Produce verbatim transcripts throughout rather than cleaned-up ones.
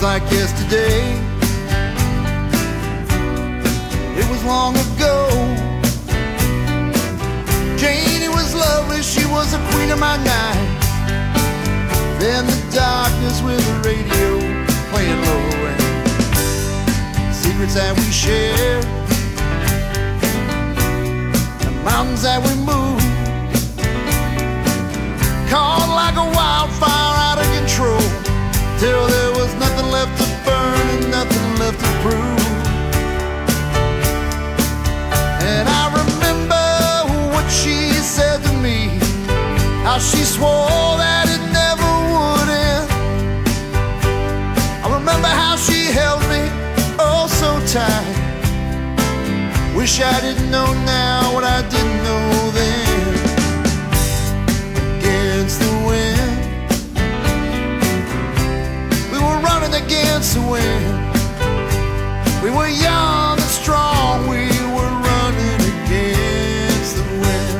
like yesterday. It was long ago. Janie was lovely, she was the queen of my night. Then the darkness with the radio playing low and secrets that we share, the mountains that we move, caught like a wildfire out of control, till there was nothing left to burn and nothing left to prove. And I remember what she said to me, how she swore that it never would end. I remember how she held me oh so tight. Wish I didn't know now what I didn't know then. Against the wind, we were running against the wind. We were young and strong, we were running against the wind.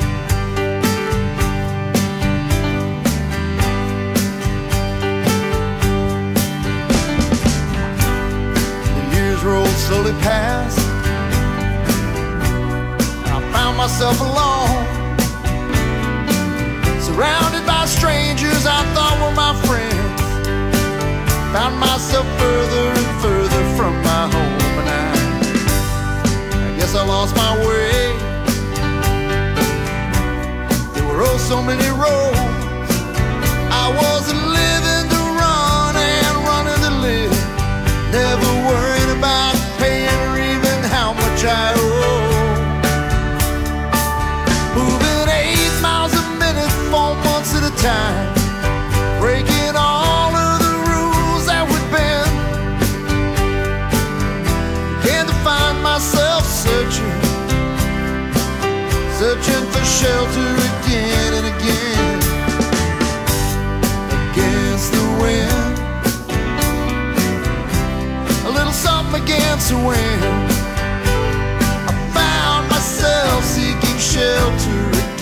The years rolled slowly past, and I found myself alone, surrounded by strangers I thought were my friends. Found myself further and further from my home, and I, I guess I lost my way. There were oh so many roads. I wasn't living to run and running to live, never worrying about paying or even how much I owe. Moving eight miles a minute for months at a time, breaking all of the rules that would bend. Began to find myself searching, searching for shelter again and again. Against the wind, a little something against the wind. I found myself seeking shelter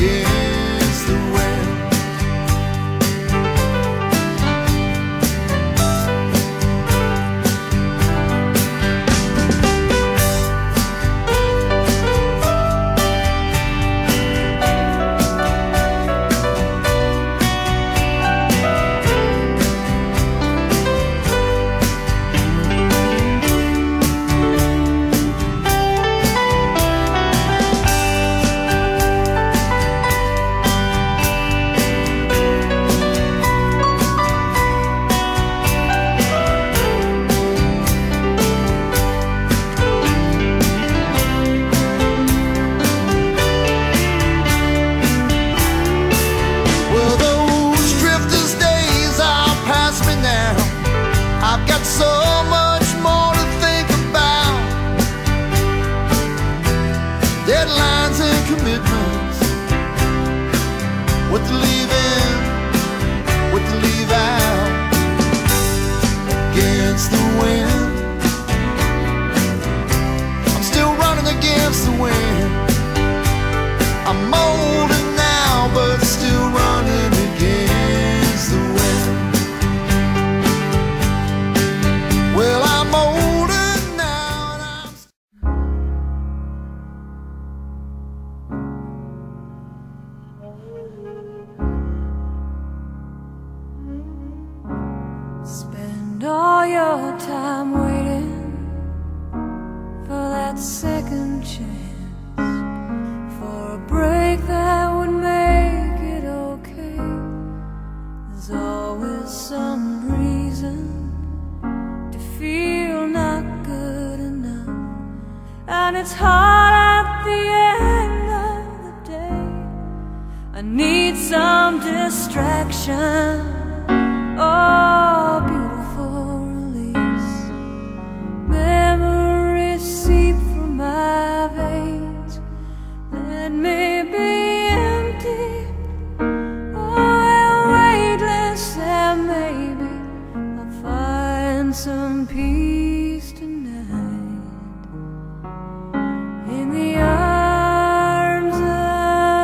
against the wind.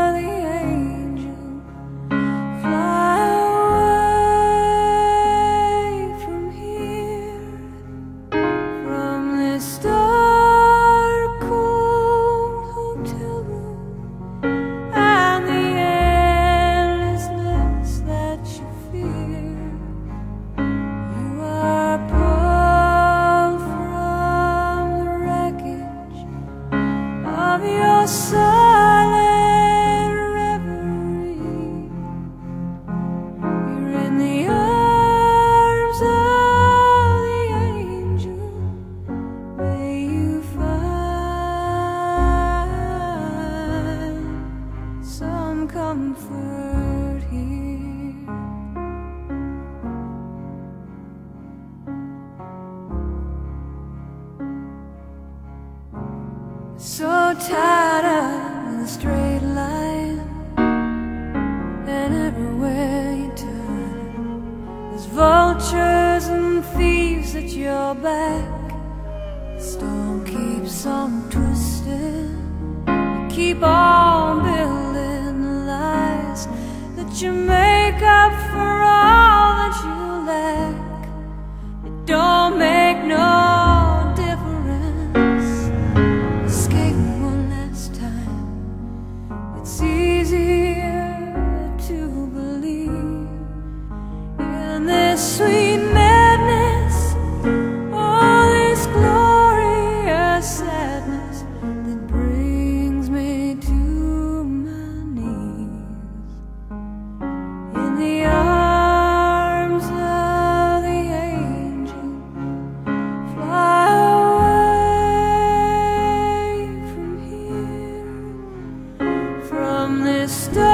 Fly away. of your silent reverie. You're in the arms of the angel. May you find some comfort here. So tied up in a straight line, and everywhere you turn, there's vultures and thieves at your back. The storm keeps on twisting. You keep on building the lies that you make up for all that you lack. It don't make no sweet madness, all this glorious sadness that brings me to my knees in the arms of the angel. Fly away from here, from this dark